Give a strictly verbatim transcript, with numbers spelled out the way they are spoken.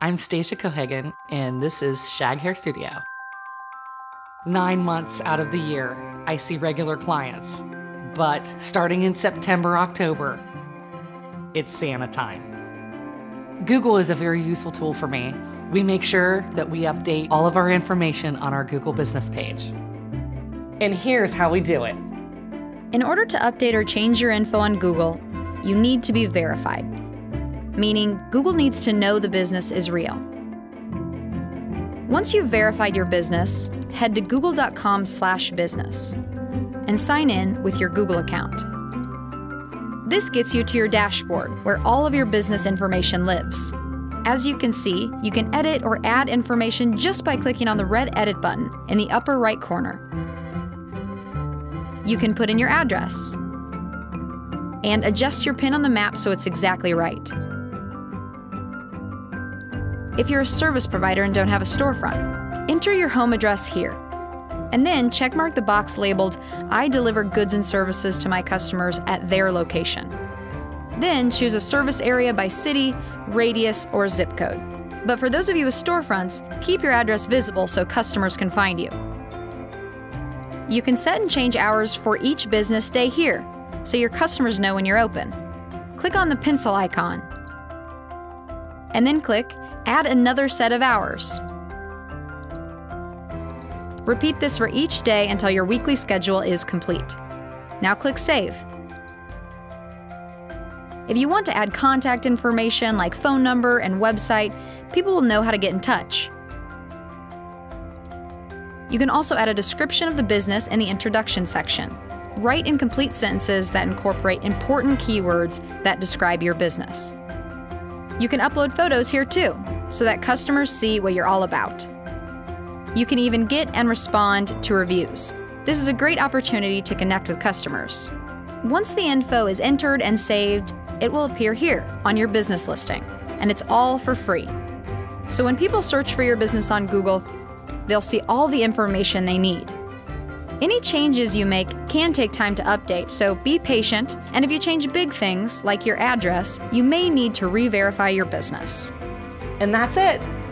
I'm Stacia Cohagen, and this is Shag Hair Studio. Nine months out of the year, I see regular clients. But starting in September, October, it's Santa time. Google is a very useful tool for me. We make sure that we update all of our information on our Google business page. And here's how we do it. In order to update or change your info on Google, you need to be verified, meaning Google needs to know the business is real. Once you've verified your business, head to google dot com slash business and sign in with your Google account. This gets you to your dashboard where all of your business information lives. As you can see, you can edit or add information just by clicking on the red Edit button in the upper right corner. You can put in your address and adjust your pin on the map so it's exactly right. If you're a service provider and don't have a storefront, enter your home address here, and then checkmark the box labeled I deliver goods and services to my customers at their location. Then choose a service area by city, radius, or zip code. But for those of you with storefronts, keep your address visible so customers can find you. You can set and change hours for each business day here, so your customers know when you're open. Click on the pencil icon, and then click Add another set of hours. Repeat this for each day until your weekly schedule is complete. Now click Save. If you want to add contact information like phone number and website, people will know how to get in touch. You can also add a description of the business in the introduction section. Write in complete sentences that incorporate important keywords that describe your business. You can upload photos here too, so that customers see what you're all about. You can even get and respond to reviews. This is a great opportunity to connect with customers. Once the info is entered and saved, it will appear here on your business listing, and it's all for free. So when people search for your business on Google, they'll see all the information they need. Any changes you make can take time to update, so be patient, and if you change big things, like your address, you may need to re-verify your business. And that's it.